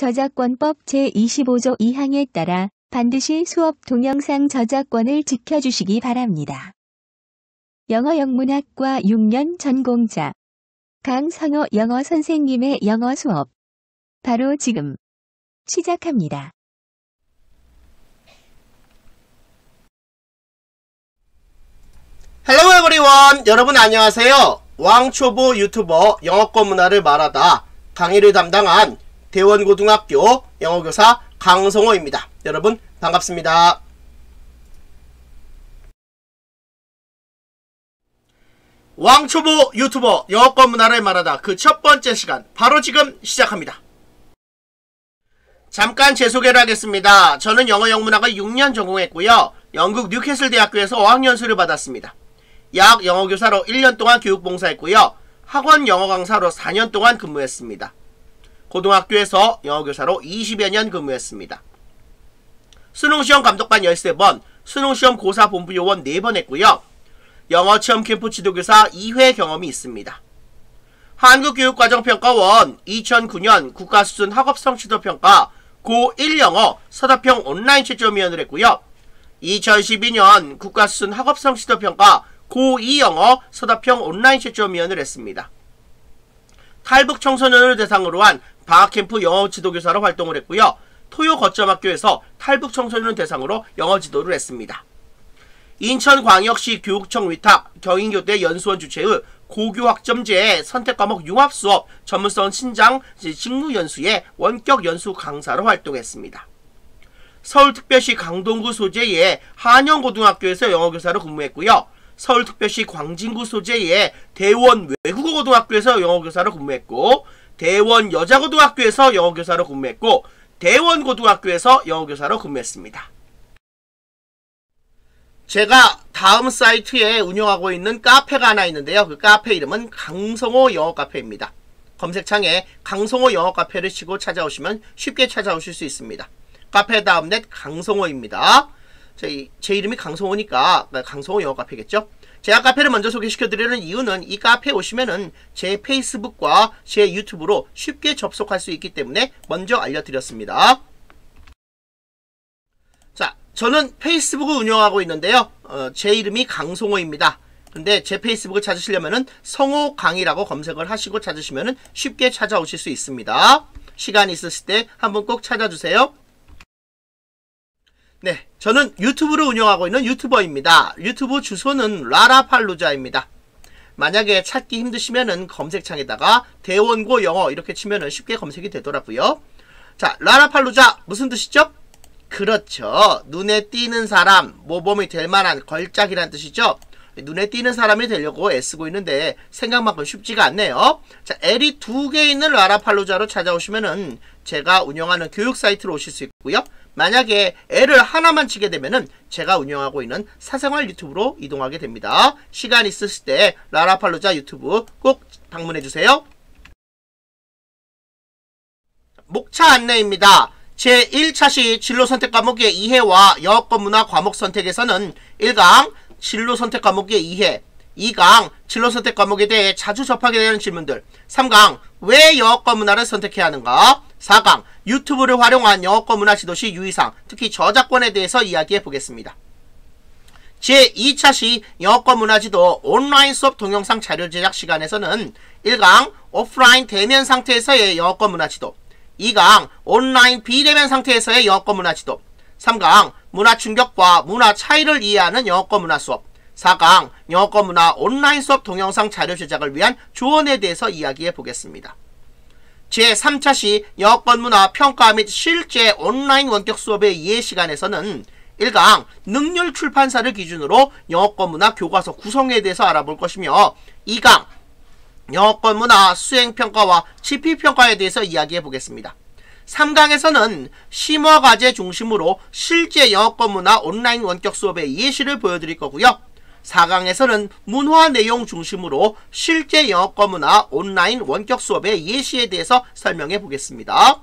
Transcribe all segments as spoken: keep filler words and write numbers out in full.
저작권법 제이십오조 이항에 따라 반드시 수업 동영상 저작권을 지켜주시기 바랍니다. 영어 영문학과 육 년 전공자 강선호 영어 선생님의 영어 수업 바로 지금 시작합니다. Hello everyone! 여러분 안녕하세요. 왕초보 유튜버 영어권 문화를 말하다 강의를 담당한 대원고등학교 영어교사 강성호입니다. 여러분 반갑습니다. 왕초보 유튜버 영어권 문화를 말하다 그 첫 번째 시간 바로 지금 시작합니다. 잠깐 제 소개를 하겠습니다. 저는 영어 영문학을 육 년 전공했고요. 영국 뉴캐슬 대학교에서 어학연수를 받았습니다. 약 영어교사로 일 년 동안 교육봉사했고요. 학원 영어 강사로 사 년 동안 근무했습니다. 고등학교에서 영어교사로 이십여 년 근무했습니다. 수능시험 감독반 열세 번, 수능시험 고사 본부 요원 네 번 했고요. 영어체험 캠프 지도교사 이 회 경험이 있습니다. 한국교육과정평가원 이천구 년 국가수준 학업성 지도평가 고일 영어 서답형 온라인 채점위원을 했고요. 이천십이 년 국가수준 학업성 지도평가 고이 영어 서답형 온라인 채점위원을 했습니다. 탈북 청소년을 대상으로 한 방학캠프 영어 지도교사로 활동을 했고요. 토요 거점학교에서 탈북 청소년을 대상으로 영어 지도를 했습니다. 인천광역시 교육청 위탁 경인교대 연수원 주최의 고교학점제 선택과목 융합수업 전문성 신장 직무연수의 원격 연수 강사로 활동했습니다. 서울특별시 강동구 소재의 한영고등학교에서 영어교사로 근무했고요. 서울특별시 광진구 소재의 대원 외국어고등학교에서 영어교사로 근무했고, 대원 여자고등학교에서 영어교사로 근무했고, 대원고등학교에서 영어교사로 근무했습니다. 제가 다음 사이트에 운영하고 있는 카페가 하나 있는데요. 그 카페 이름은 강성호 영어 카페입니다. 검색창에 강성호 영어 카페를 치고 찾아오시면 쉽게 찾아오실 수 있습니다. 카페 다음넷 강성호입니다. 제, 제 이름이 강성호니까 강성호 영어 카페겠죠? 제가 카페를 먼저 소개시켜드리는 이유는 이 카페에 오시면은 제 페이스북과 제 유튜브로 쉽게 접속할 수 있기 때문에 먼저 알려드렸습니다. 자, 저는 페이스북을 운영하고 있는데요. 어, 제 이름이 강성호입니다. 근데 제 페이스북을 찾으시려면은 성호강이라고 검색을 하시고 찾으시면은 쉽게 찾아오실 수 있습니다. 시간 있으실 때 한번 꼭 찾아주세요. 네, 저는 유튜브를 운영하고 있는 유튜버입니다. 유튜브 주소는 라라팔루자입니다. 만약에 찾기 힘드시면은 검색창에다가 대원고 영어 이렇게 치면은 쉽게 검색이 되더라고요. 자, 라라팔루자 무슨 뜻이죠? 그렇죠. 눈에 띄는 사람, 모범이 될 만한 걸작이란 뜻이죠. 눈에 띄는 사람이 되려고 애쓰고 있는데 생각만큼 쉽지가 않네요. 자, L이 두 개 있는 라라팔루자로 찾아오시면은 제가 운영하는 교육 사이트로 오실 수 있고요. 만약에 L을 하나만 치게 되면은 제가 운영하고 있는 사생활 유튜브로 이동하게 됩니다. 시간 있으실 때 라라팔루자 유튜브 꼭 방문해주세요. 목차 안내입니다. 제일 차시 진로선택 과목의 이해와 영어권 문화 과목 선택에서는 일 강 진로선택 과목의 이해, 이 강 진로선택 과목에 대해 자주 접하게 되는 질문들, 삼 강 왜 영어권 문화를 선택해야 하는가, 사 강 유튜브를 활용한 영어권 문화 지도시 유의사항, 특히 저작권에 대해서 이야기해 보겠습니다. 제이 차시 영어권 문화 지도 온라인 수업 동영상 자료 제작 시간에서는 일 강 오프라인 대면 상태에서의 영어권 문화 지도, 이 강 온라인 비대면 상태에서의 영어권 문화 지도, 삼 강 문화 충격과 문화 차이를 이해하는 영어권 문화 수업, 사 강 영어권 문화 온라인 수업 동영상 자료 제작을 위한 조언에 대해서 이야기해 보겠습니다. 제삼 차시 영어권 문화 평가 및 실제 온라인 원격 수업의 이해 시간에서는 일 강 능률 출판사를 기준으로 영어권 문화 교과서 구성에 대해서 알아볼 것이며, 이 강 영어권 문화 수행평가와 지필평가에 대해서 이야기해 보겠습니다. 삼 강에서는 심화 과제 중심으로 실제 영어권 문화 온라인 원격 수업의 예시를 보여드릴 거고요. 사 강에서는 문화 내용 중심으로 실제 영어권 문화 온라인 원격 수업의 예시에 대해서 설명해 보겠습니다.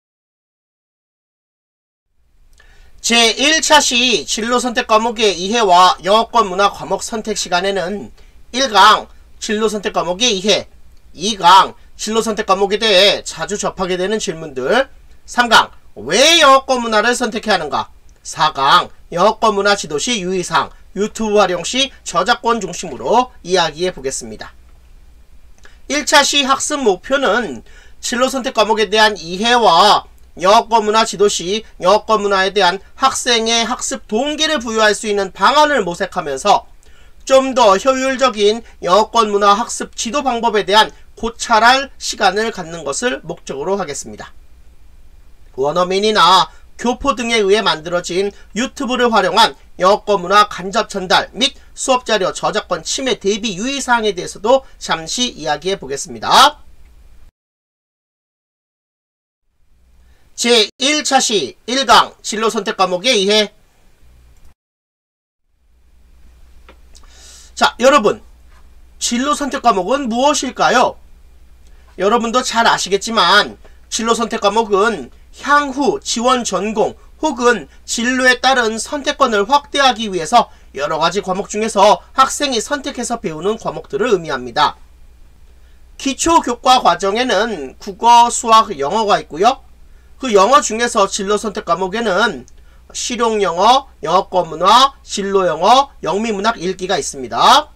제일 차시 진로선택 과목의 이해와 영어권 문화 과목 선택 시간에는 일 강 진로선택 과목의 이해, 이 강 진로선택 과목에 대해 자주 접하게 되는 질문들, 삼 강 왜 영어권 문화를 선택해야 하는가? 사 강 영어권 문화 지도시 유의사항, 유튜브 활용 시 저작권 중심으로 이야기해 보겠습니다. 일 차 시 학습 목표는 진로 선택 과목에 대한 이해와 영어권 문화 지도시 영어권 문화에 대한 학생의 학습 동기를 부여할 수 있는 방안을 모색하면서 좀 더 효율적인 영어권 문화 학습 지도 방법에 대한 고찰할 시간을 갖는 것을 목적으로 하겠습니다. 원어민이나 교포 등에 의해 만들어진 유튜브를 활용한 영어권 문화 간접 전달 및 수업자료 저작권 침해 대비 유의사항에 대해서도 잠시 이야기해 보겠습니다. 제일 차 시 일 강 진로 선택 과목의 이해. 자, 여러분, 진로 선택 과목은 무엇일까요? 여러분도 잘 아시겠지만 진로 선택 과목은 향후 지원 전공 혹은 진로에 따른 선택권을 확대하기 위해서 여러가지 과목 중에서 학생이 선택해서 배우는 과목들을 의미합니다. 기초교과 과정에는 국어, 수학, 영어가 있고요. 그 영어 중에서 진로 선택 과목에는 실용영어, 영어권 문화, 진로영어, 영미문학 읽기가 있습니다.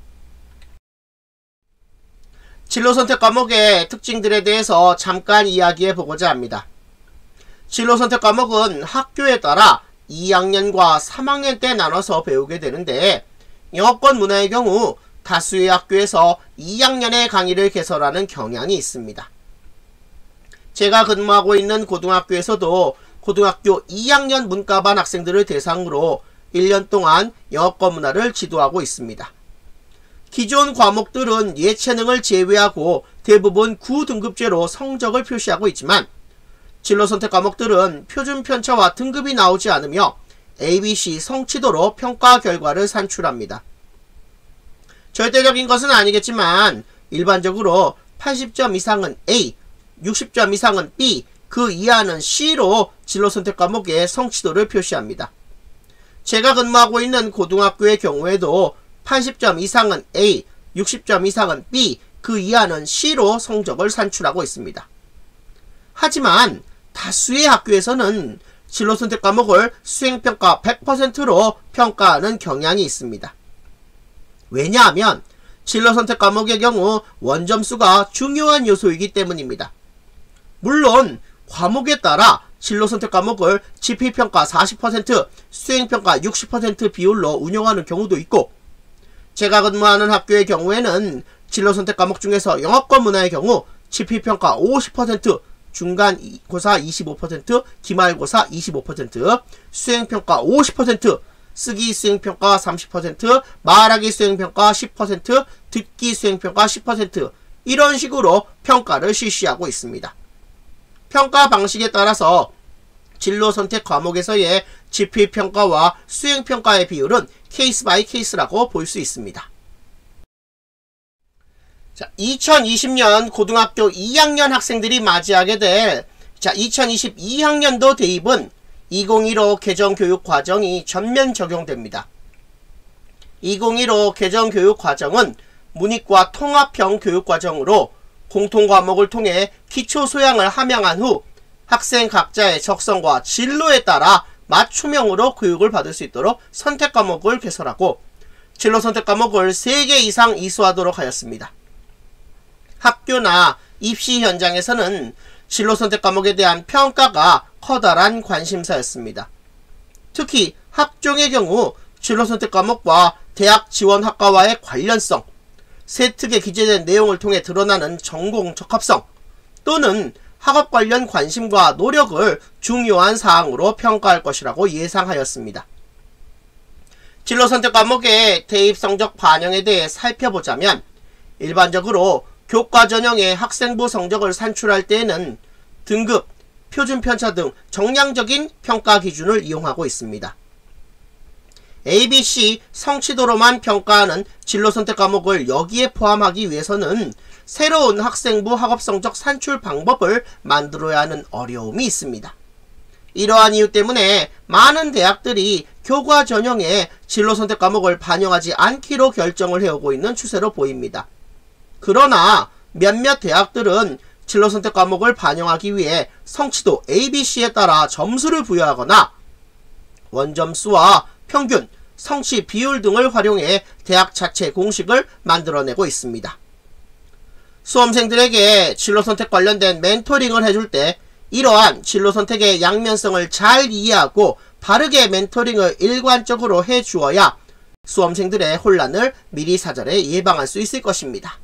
진로 선택 과목의 특징들에 대해서 잠깐 이야기해 보고자 합니다. 진로 선택 과목은 학교에 따라 이 학년과 삼 학년 때 나눠서 배우게 되는데, 영어권 문화의 경우 다수의 학교에서 이 학년의 강의를 개설하는 경향이 있습니다. 제가 근무하고 있는 고등학교에서도 고등학교 이 학년 문과반 학생들을 대상으로 일 년 동안 영어권 문화를 지도하고 있습니다. 기존 과목들은 예체능을 제외하고 대부분 구 등급제로 성적을 표시하고 있지만, 진로 선택 과목들은 표준 편차와 등급이 나오지 않으며 에이비씨 성취도로 평가 결과를 산출합니다. 절대적인 것은 아니겠지만 일반적으로 팔십 점 이상은 A, 육십 점 이상은 B, 그 이하는 C로 진로 선택 과목의 성취도를 표시합니다. 제가 근무하고 있는 고등학교의 경우에도 팔십 점 이상은 A, 육십 점 이상은 B, 그 이하는 C로 성적을 산출하고 있습니다. 하지만 다수의 학교에서는 진로 선택 과목을 수행평가 백 퍼센트로 평가하는 경향이 있습니다. 왜냐하면 진로 선택 과목의 경우 원점수가 중요한 요소이기 때문입니다. 물론 과목에 따라 진로 선택 과목을 지필평가 사십 퍼센트, 수행평가 육십 퍼센트 비율로 운영하는 경우도 있고, 제가 근무하는 학교의 경우에는 진로 선택 과목 중에서 영어권 문화의 경우 지필평가 오십 퍼센트, 중간고사 이십오 퍼센트, 기말고사 이십오 퍼센트, 수행평가 오십 퍼센트, 쓰기 수행평가 삼십 퍼센트, 말하기 수행평가 십 퍼센트, 듣기 수행평가 십 퍼센트, 이런 식으로 평가를 실시하고 있습니다. 평가 방식에 따라서 진로 선택 과목에서의 지필평가와 수행평가의 비율은 케이스 바이 케이스라고 볼 수 있습니다. 자, 이천이십 년 고등학교 이 학년 학생들이 맞이하게 될 자, 이천이십이 학년도 대입은 이천십오 개정교육 과정이 전면 적용됩니다. 이천십오 개정교육 과정은 문이과 통합형 교육 과정으로 공통과목을 통해 기초 소양을 함양한 후 학생 각자의 적성과 진로에 따라 맞춤형으로 교육을 받을 수 있도록 선택 과목을 개설하고 진로 선택 과목을 세 개 이상 이수하도록 하였습니다. 학교나 입시 현장에서는 진로 선택 과목에 대한 평가가 커다란 관심사였습니다. 특히 학종의 경우 진로 선택 과목과 대학 지원 학과와의 관련성, 세특에 기재된 내용을 통해 드러나는 전공 적합성 또는 학업 관련 관심과 노력을 중요한 사항으로 평가할 것이라고 예상하였습니다. 진로 선택 과목의 대입 성적 반영에 대해 살펴보자면, 일반적으로 교과 전형의 학생부 성적을 산출할 때에는 등급, 표준 편차 등 정량적인 평가 기준을 이용하고 있습니다. 에이비씨 성취도로만 평가하는 진로 선택 과목을 여기에 포함하기 위해서는 새로운 학생부 학업성적 산출 방법을 만들어야 하는 어려움이 있습니다. 이러한 이유 때문에 많은 대학들이 교과 전형에 진로 선택 과목을 반영하지 않기로 결정을 해오고 있는 추세로 보입니다. 그러나 몇몇 대학들은 진로 선택 과목을 반영하기 위해 성취도 A, B, C에 따라 점수를 부여하거나 원점수와 평균, 성취 비율 등을 활용해 대학 자체 공식을 만들어내고 있습니다. 수험생들에게 진로 선택 관련된 멘토링을 해줄 때 이러한 진로 선택의 양면성을 잘 이해하고 바르게 멘토링을 일관적으로 해주어야 수험생들의 혼란을 미리 사전에 예방할 수 있을 것입니다.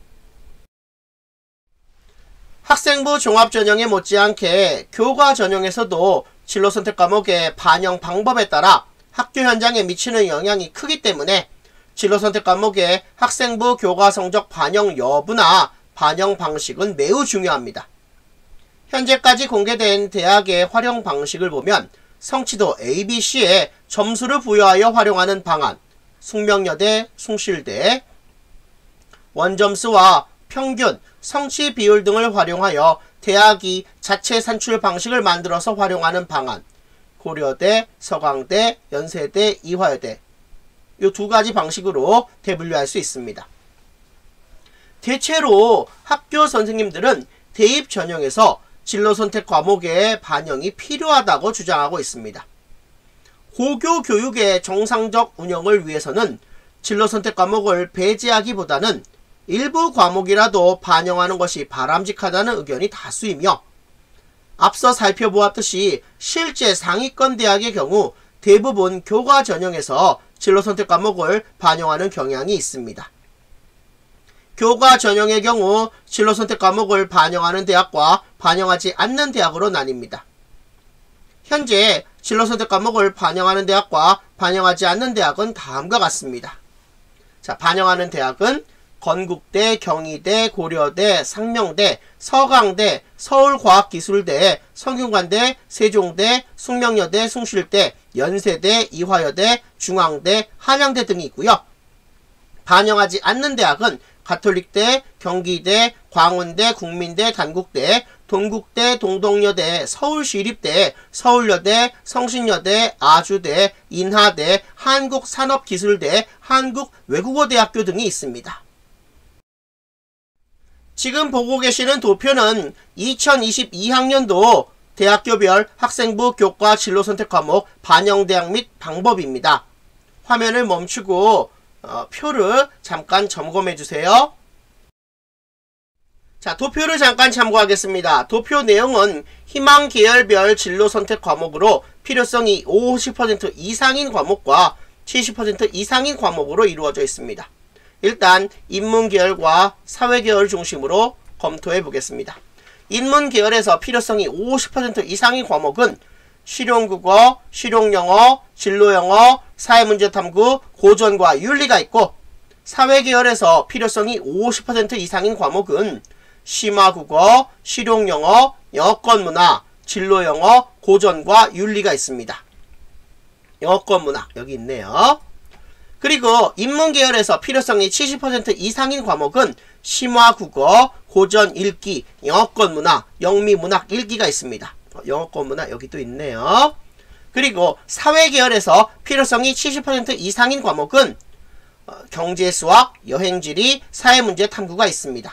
학생부 종합전형에 못지않게 교과 전형에서도 진로 선택 과목의 반영 방법에 따라 학교 현장에 미치는 영향이 크기 때문에 진로 선택 과목의 학생부 교과 성적 반영 여부나 반영 방식은 매우 중요합니다. 현재까지 공개된 대학의 활용 방식을 보면 성취도 A, B, C에 점수를 부여하여 활용하는 방안, 숙명여대, 숭실대, 원점수와 평균, 성취 비율 등을 활용하여 대학이 자체 산출 방식을 만들어서 활용하는 방안, 고려대, 서강대, 연세대, 이화여대 이 두 가지 방식으로 대분류할 수 있습니다. 대체로 학교 선생님들은 대입 전형에서 진로 선택 과목의 반영이 필요하다고 주장하고 있습니다. 고교 교육의 정상적 운영을 위해서는 진로 선택 과목을 배제하기보다는 일부 과목이라도 반영하는 것이 바람직하다는 의견이 다수이며 앞서 살펴보았듯이 실제 상위권 대학의 경우 대부분 교과 전형에서 진로 선택 과목을 반영하는 경향이 있습니다. 교과 전형의 경우 진로 선택 과목을 반영하는 대학과 반영하지 않는 대학으로 나뉩니다. 현재 진로 선택 과목을 반영하는 대학과 반영하지 않는 대학은 다음과 같습니다. 자, 반영하는 대학은 건국대, 경희대, 고려대, 상명대, 서강대, 서울과학기술대, 성균관대, 세종대, 숙명여대, 숭실대, 연세대, 이화여대, 중앙대, 한양대 등이 있고요. 반영하지 않는 대학은 가톨릭대, 경기대, 광운대, 국민대, 단국대, 동국대, 동덕여대, 서울시립대, 서울여대, 성신여대, 아주대, 인하대, 한국산업기술대, 한국외국어대학교 등이 있습니다. 지금 보고 계시는 도표는 이천이십이 학년도 대학교별 학생부 교과 진로 선택 과목 반영 대학 및 방법입니다. 화면을 멈추고 어, 표를 잠깐 점검해 주세요. 자, 도표를 잠깐 참고하겠습니다. 도표 내용은 희망 계열별 진로 선택 과목으로 필요성이 오십 퍼센트 이상인 과목과 칠십 퍼센트 이상인 과목으로 이루어져 있습니다. 일단 인문계열과 사회계열 중심으로 검토해 보겠습니다. 인문계열에서 필요성이 오십 퍼센트 이상인 과목은 실용국어, 실용영어, 진로영어, 사회문제탐구, 고전과 윤리가 있고 사회계열에서 필요성이 오십 퍼센트 이상인 과목은 심화국어, 실용영어, 영어권문화, 진로영어, 고전과 윤리가 있습니다. 영어권문화 여기 있네요. 그리고 인문계열에서 필요성이 칠십 퍼센트 이상인 과목은 심화국어, 고전 읽기, 영어권문화, 영미문학 읽기가 있습니다. 영어권문화 여기 또 있네요. 그리고 사회계열에서 필요성이 칠십 퍼센트 이상인 과목은 경제수학, 여행지리, 사회문제 탐구가 있습니다.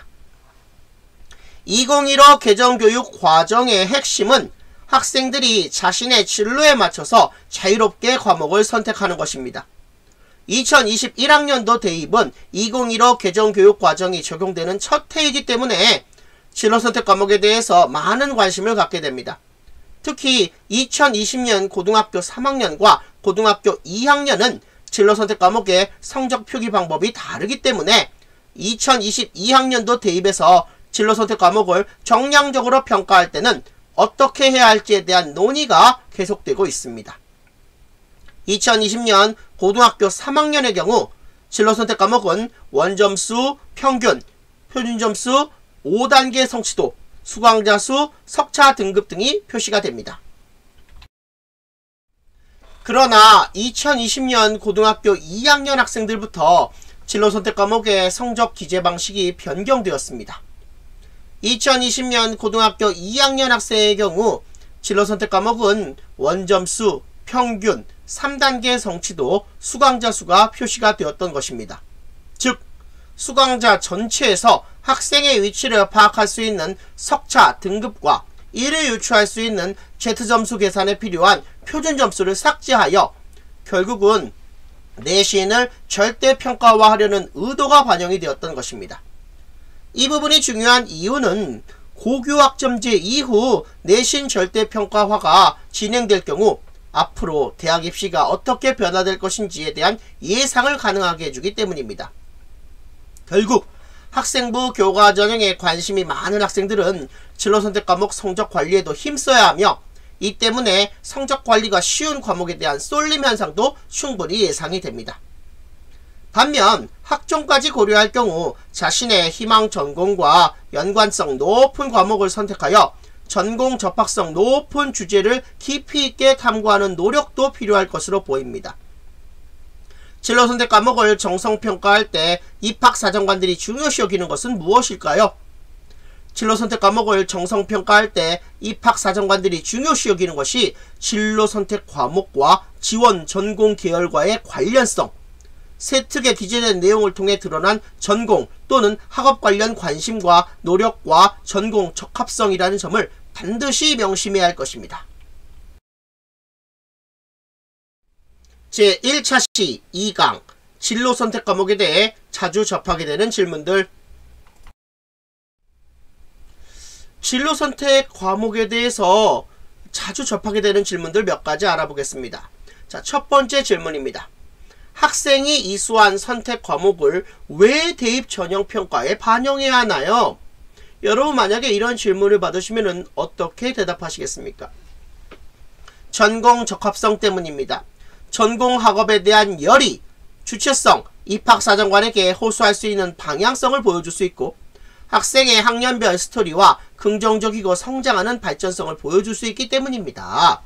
이천십오 개정교육 과정의 핵심은 학생들이 자신의 진로에 맞춰서 자유롭게 과목을 선택하는 것입니다. 이천이십일 학년도 대입은 이천십오 개정교육 과정이 적용되는 첫 해이기 때문에 진로 선택 과목에 대해서 많은 관심을 갖게 됩니다. 특히 이천이십 년 고등학교 삼 학년과 고등학교 이 학년은 진로 선택 과목의 성적 표기 방법이 다르기 때문에 이천이십이 학년도 대입에서 진로 선택 과목을 정량적으로 평가할 때는 어떻게 해야 할지에 대한 논의가 계속되고 있습니다. 이천이십 년 고등학교 삼 학년의 경우 진로 선택 과목은 원점수, 평균, 표준점수, 오 단계 성취도, 수강자 수, 석차 등급 등이 표시가 됩니다. 그러나 이천이십 년 고등학교 이 학년 학생들부터 진로 선택 과목의 성적 기재 방식이 변경되었습니다. 이천이십 년 고등학교 이 학년 학생의 경우 진로 선택 과목은 원점수, 평균, 삼 단계 성취도, 수강자 수가 표시가 되었던 것입니다. 즉 수강자 전체에서 학생의 위치를 파악할 수 있는 석차 등급과 이를 유추할 수 있는 Z점수 계산에 필요한 표준 점수를 삭제하여 결국은 내신을 절대평가화하려는 의도가 반영이 되었던 것입니다. 이 부분이 중요한 이유는 고교학점제 이후 내신 절대평가화가 진행될 경우 앞으로 대학 입시가 어떻게 변화될 것인지에 대한 예상을 가능하게 해주기 때문입니다. 결국 학생부 교과전형에 관심이 많은 학생들은 진로선택 과목 성적 관리에도 힘써야 하며 이 때문에 성적 관리가 쉬운 과목에 대한 쏠림 현상도 충분히 예상이 됩니다. 반면 학종까지 고려할 경우 자신의 희망 전공과 연관성 높은 과목을 선택하여 전공 접학성 높은 주제를 깊이 있게 탐구하는 노력도 필요할 것으로 보입니다. 진로선택 과목을 정성평가할 때 입학사정관들이 중요시 여기는 것은 무엇일까요? 진로선택 과목을 정성평가할 때 입학사정관들이 중요시 여기는 것이 진로선택 과목과 지원 전공 계열과의 관련성, 세특에 기재된 내용을 통해 드러난 전공 또는 학업 관련 관심과 노력과 전공 적합성이라는 점을 반드시 명심해야 할 것입니다. 제일 차 시 이 강 진로선택 과목에 대해 자주 접하게 되는 질문들. 진로선택 과목에 대해서 자주 접하게 되는 질문들 몇 가지 알아보겠습니다. 자, 첫 번째 질문입니다. 학생이 이수한 선택 과목을 왜 대입 전형평가에 반영해야 하나요? 여러분 만약에 이런 질문을 받으시면 어떻게 대답하시겠습니까? 전공 적합성 때문입니다. 전공 학업에 대한 열의, 주체성, 입학사정관에게 호소할 수 있는 방향성을 보여줄 수 있고 학생의 학년별 스토리와 긍정적이고 성장하는 발전성을 보여줄 수 있기 때문입니다.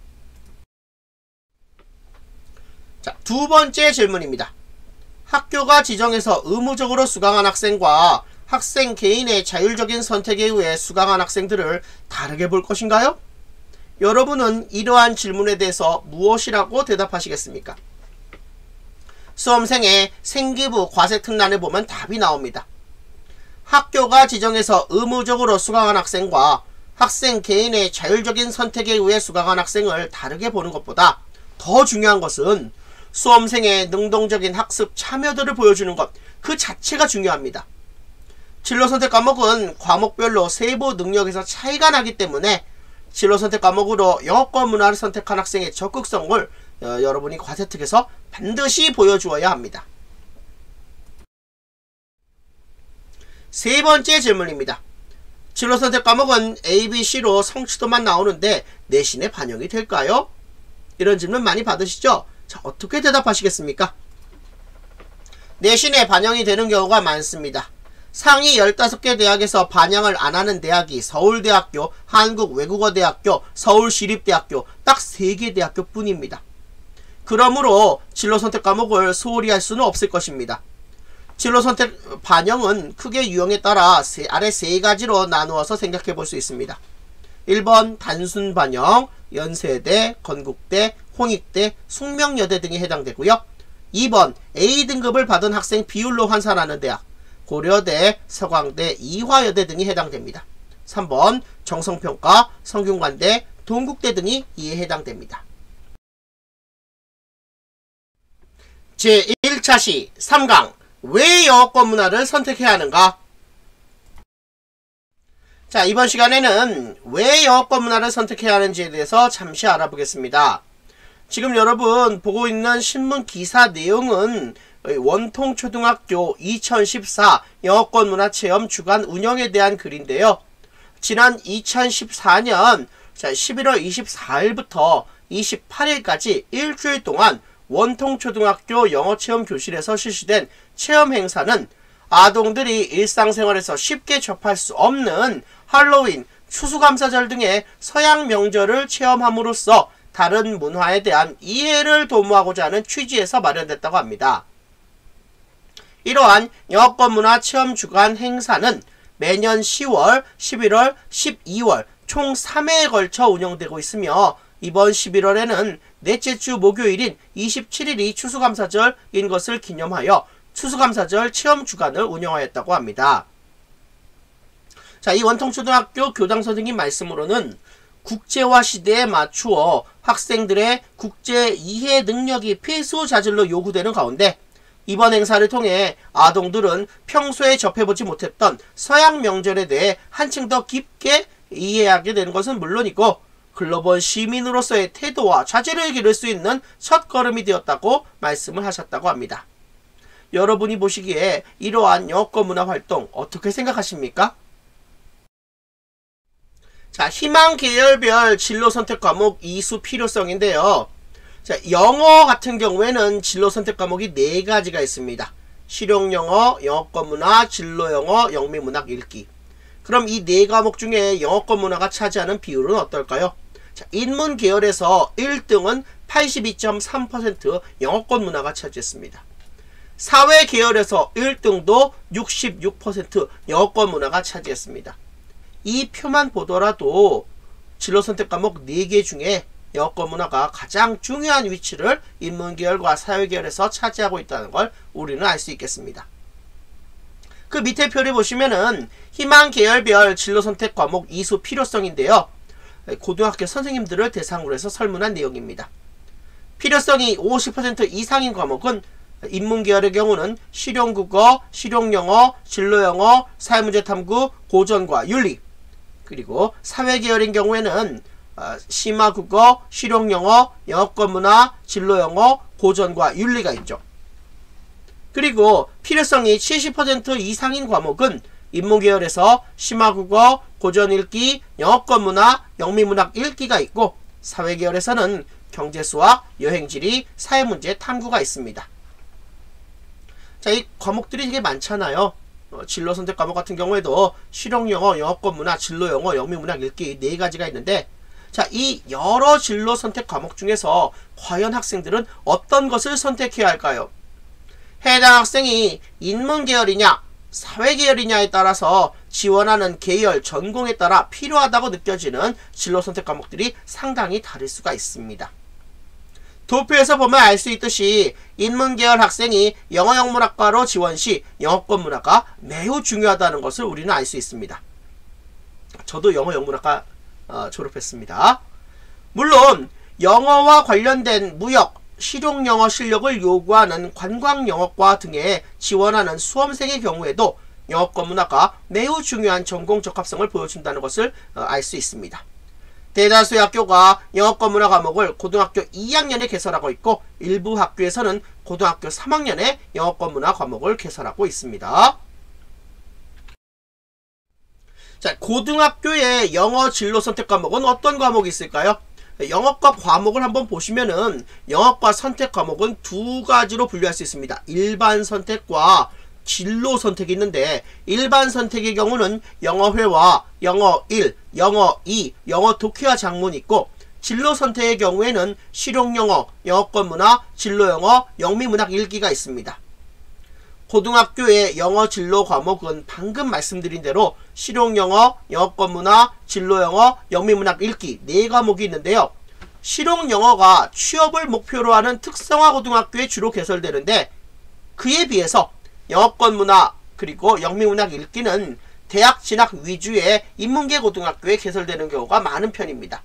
자, 두 번째 질문입니다. 학교가 지정해서 의무적으로 수강한 학생과 학생 개인의 자율적인 선택에 의해 수강한 학생들을 다르게 볼 것인가요? 여러분은 이러한 질문에 대해서 무엇이라고 대답하시겠습니까? 수험생의 생기부 과세특란을 보면 답이 나옵니다. 학교가 지정해서 의무적으로 수강한 학생과 학생 개인의 자율적인 선택에 의해 수강한 학생을 다르게 보는 것보다 더 중요한 것은 수험생의 능동적인 학습 참여도를 보여주는 것 그 자체가 중요합니다. 진로선택 과목은 과목별로 세부 능력에서 차이가 나기 때문에 진로선택 과목으로 영어권 문화를 선택한 학생의 적극성을 어, 여러분이 과세특에서 반드시 보여주어야 합니다. 세 번째 질문입니다. 진로선택 과목은 에이, 비, 씨로 성취도만 나오는데 내신에 반영이 될까요? 이런 질문 많이 받으시죠? 자, 어떻게 대답하시겠습니까? 내신에 반영이 되는 경우가 많습니다. 상위 열다섯 개 대학에서 반영을 안 하는 대학이 서울대학교, 한국외국어대학교, 서울시립대학교 딱 세 개 대학교 뿐입니다. 그러므로 진로선택 과목을 소홀히 할 수는 없을 것입니다. 진로선택 반영은 크게 유형에 따라 세, 아래 세 가지로 나누어서 생각해 볼 수 있습니다. 일 번 단순 반영, 연세대, 건국대, 홍익대, 숙명여대 등이 해당되고요. 이 번 에이 등급을 받은 학생 비율로 환산하는 대학, 고려대, 서강대, 이화여대 등이 해당됩니다. 삼 번 정성평가, 성균관대, 동국대 등이 이에 해당됩니다. 제일 차 시 삼 강 왜 영어권 문화를 선택해야 하는가? 자, 이번 시간에는 왜 영어권 문화를 선택해야 하는지에 대해서 잠시 알아보겠습니다. 지금 여러분 보고 있는 신문 기사 내용은 원통초등학교 이천십사 영어권 문화체험 주간 운영에 대한 글인데요. 지난 이천십사 년 십일월 이십사일부터 이십팔일까지 일주일 동안 원통초등학교 영어체험 교실에서 실시된 체험 행사는 아동들이 일상생활에서 쉽게 접할 수 없는 할로윈, 추수감사절 등의 서양 명절을 체험함으로써 다른 문화에 대한 이해를 도모하고자 하는 취지에서 마련됐다고 합니다. 이러한 영어권 문화 체험 주간 행사는 매년 시월, 십일월, 십이월 총 삼 회에 걸쳐 운영되고 있으며 이번 십일월에는 넷째 주 목요일인 이십칠일이 추수감사절인 것을 기념하여 추수감사절 체험주간을 운영하였다고 합니다. 자, 이 원통초등학교 교장선생님 말씀으로는 국제화 시대에 맞추어 학생들의 국제 이해 능력이 필수 자질로 요구되는 가운데 이번 행사를 통해 아동들은 평소에 접해보지 못했던 서양 명절에 대해 한층 더 깊게 이해하게 되는 것은 물론이고 글로벌 시민으로서의 태도와 자질을 기를 수 있는 첫걸음이 되었다고 말씀을 하셨다고 합니다. 여러분이 보시기에 이러한 여권문화 활동 어떻게 생각하십니까? 자, 희망 계열별 진로 선택 과목 이수 필요성인데요. 자, 영어 같은 경우에는 진로 선택 과목이 네 가지가 있습니다. 실용영어, 영어권문화, 진로영어, 영미문학 읽기. 그럼 이 네 과목 중에 영어권문화가 차지하는 비율은 어떨까요? 자, 인문 계열에서 일 등은 팔십이 점 삼 퍼센트 영어권문화가 차지했습니다. 사회 계열에서 일 등도 육십육 퍼센트 영어권문화가 차지했습니다. 이 표만 보더라도 진로 선택 과목 네 개 중에 영어권문화가 가장 중요한 위치를 인문계열과 사회계열에서 차지하고 있다는 걸 우리는 알 수 있겠습니다. 그 밑에 표를 보시면은 희망계열별 진로선택 과목 이수 필요성인데요. 고등학교 선생님들을 대상으로 해서 설문한 내용입니다. 필요성이 오십 퍼센트 이상인 과목은 인문계열의 경우는 실용국어, 실용영어, 진로영어, 사회문제탐구, 고전과 윤리. 그리고 사회계열인 경우에는 어, 심화국어, 실용영어, 영어권문화, 진로영어, 고전과 윤리가 있죠. 그리고 필요성이 칠십 퍼센트 이상인 과목은 인문계열에서 심화국어, 고전읽기, 영어권문화, 영미문학 읽기가 있고 사회계열에서는 경제수학, 여행지리, 사회문제 탐구가 있습니다. 자, 이 과목들이 되게 많잖아요. 어, 진로선택 과목 같은 경우에도 실용영어, 영어권문화, 진로영어, 영미문학 읽기 네 가지가 있는데 자, 이 여러 진로 선택 과목 중에서 과연 학생들은 어떤 것을 선택해야 할까요? 해당 학생이 인문계열이냐 사회계열이냐에 따라서 지원하는 계열, 전공에 따라 필요하다고 느껴지는 진로 선택 과목들이 상당히 다를 수가 있습니다. 도표에서 보면 알 수 있듯이 인문계열 학생이 영어영문학과로 지원 시 영어권문화가 매우 중요하다는 것을 우리는 알 수 있습니다. 저도 영어영문학과 어, 졸업했습니다. 물론 영어와 관련된 무역, 실용영어 실력을 요구하는 관광영어과 등에 지원하는 수험생의 경우에도 영어권문화가 매우 중요한 전공 적합성을 보여준다는 것을 어, 알 수 있습니다. 대다수의 학교가 영어권문화 과목을 고등학교 이 학년에 개설하고 있고 일부 학교에서는 고등학교 삼 학년에 영어권문화 과목을 개설하고 있습니다. 자, 고등학교의 영어 진로 선택 과목은 어떤 과목이 있을까요? 영어과 과목을 한번 보시면은 영어과 선택 과목은 두 가지로 분류할 수 있습니다. 일반 선택과 진로 선택이 있는데 일반 선택의 경우는 영어회화, 영어 일, 영어 이, 영어 독해와 작문이 있고 진로 선택의 경우에는 실용영어, 영어권문화, 진로영어, 영미문학 읽기가 있습니다. 고등학교의 영어 진로 과목은 방금 말씀드린 대로 실용영어, 영어권문화, 진로영어, 영미문학 읽기 네 과목이 있는데요. 실용영어가 취업을 목표로 하는 특성화 고등학교에 주로 개설되는데 그에 비해서 영어권문화 그리고 영미문학 읽기는 대학 진학 위주의 인문계 고등학교에 개설되는 경우가 많은 편입니다.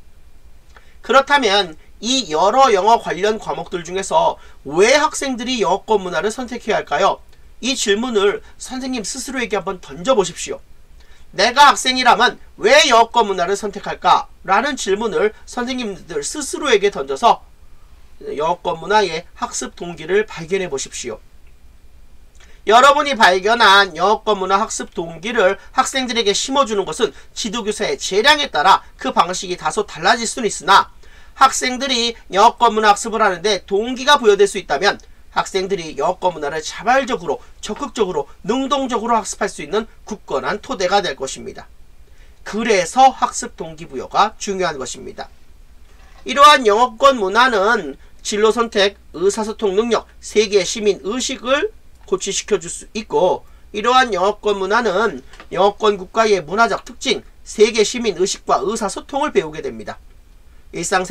그렇다면 이 여러 영어 관련 과목들 중에서 왜 학생들이 영어권문화를 선택해야 할까요? 이 질문을 선생님 스스로에게 한번 던져보십시오. 내가 학생이라면 왜 영어권문화를 선택할까? 라는 질문을 선생님들 스스로에게 던져서 영어권문화의 학습 동기를 발견해 보십시오. 여러분이 발견한 영어권문화 학습 동기를 학생들에게 심어주는 것은 지도교사의 재량에 따라 그 방식이 다소 달라질 수는 있으나 학생들이 영어권문화 학습을 하는데 동기가 부여될 수 있다면 학생들이 영어권문화를 자발적으로 적극적으로 능동적으로 학습할 수 있는 굳건한 토대가 될 것입니다. 그래서 학습 동기부여가 중요한 것입니다. 이러한 영어권 문화는 진로 선택, 의사소통 능력, 세계 시민 의식을 고취시켜줄 수 있고 이러한 영어권 문화는 영어권 국가의 문화적 특징, 세계 시민 의식과 의사소통을 배우게 됩니다.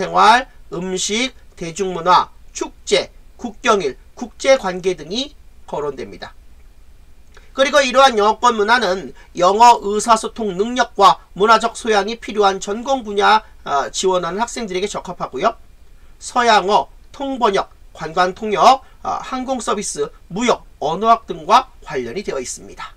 일상생활, 음식, 대중문화, 축제, 국경일, 국제관계 등이 거론됩니다. 그리고 이러한 영어권 문화는 영어 의사소통 능력과 문화적 소양이 필요한 전공 분야 지원하는 학생들에게 적합하고요. 서양어, 통번역, 관광통역, 항공서비스, 무역, 언어학 등과 관련이 되어 있습니다.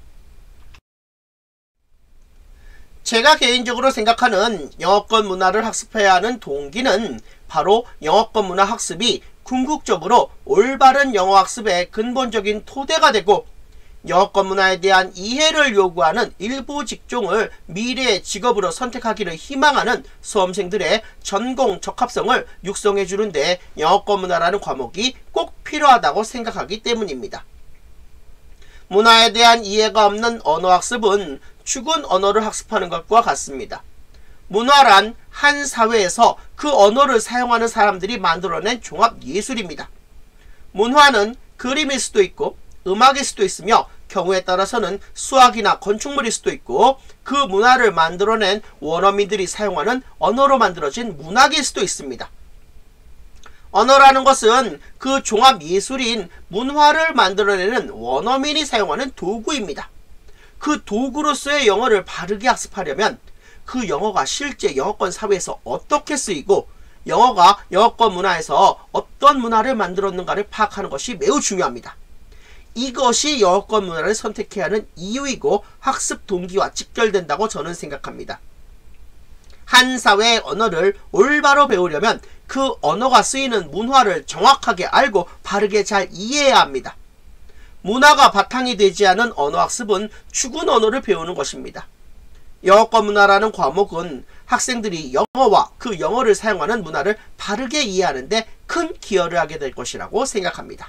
제가 개인적으로 생각하는 영어권 문화를 학습해야 하는 동기는 바로 영어권 문화 학습이 궁극적으로 올바른 영어 학습의 근본적인 토대가 되고 영어권 문화에 대한 이해를 요구하는 일부 직종을 미래의 직업으로 선택하기를 희망하는 수험생들의 전공 적합성을 육성해 주는데 영어권 문화라는 과목이 꼭 필요하다고 생각하기 때문입니다. 문화에 대한 이해가 없는 언어학습은 죽은 언어를 학습하는 것과 같습니다. 문화란 한 사회에서 그 언어를 사용하는 사람들이 만들어낸 종합예술입니다. 문화는 그림일 수도 있고 음악일 수도 있으며 경우에 따라서는 수학이나 건축물일 수도 있고 그 문화를 만들어낸 원어민들이 사용하는 언어로 만들어진 문학일 수도 있습니다. 언어라는 것은 그 종합예술인 문화를 만들어내는 원어민이 사용하는 도구입니다. 그 도구로서의 영어를 바르게 학습하려면 그 영어가 실제 영어권 사회에서 어떻게 쓰이고 영어가 영어권 문화에서 어떤 문화를 만들었는가를 파악하는 것이 매우 중요합니다. 이것이 영어권 문화를 선택해야 하는 이유이고 학습 동기와 직결된다고 저는 생각합니다. 한 사회의 언어를 올바로 배우려면 그 언어가 쓰이는 문화를 정확하게 알고 바르게 잘 이해해야 합니다. 문화가 바탕이 되지 않은 언어학습은 죽은 언어를 배우는 것입니다. 영어권 문화라는 과목은 학생들이 영어와 그 영어를 사용하는 문화를 바르게 이해하는 데 큰 기여를 하게 될 것이라고 생각합니다.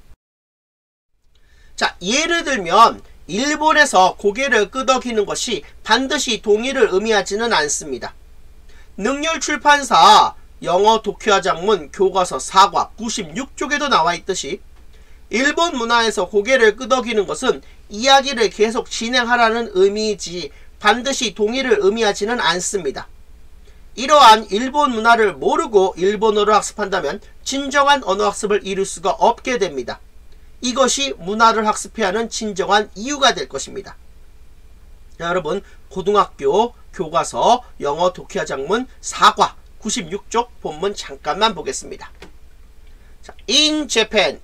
자, 예를 들면 일본에서 고개를 끄덕이는 것이 반드시 동의를 의미하지는 않습니다. 능률출판사 영어 독해와 장문 교과서 사 과 구십육 쪽에도 나와 있듯이 일본 문화에서 고개를 끄덕이는 것은 이야기를 계속 진행하라는 의미이지 반드시 동의를 의미하지는 않습니다. 이러한 일본 문화를 모르고 일본어를 학습한다면 진정한 언어학습을 이룰 수가 없게 됩니다. 이것이 문화를 학습해야 하는 진정한 이유가 될 것입니다. 자, 여러분 고등학교 교과서 영어 독해와 장문 사 과 구십육 쪽 본문 잠깐만 보겠습니다. 자, in Japan,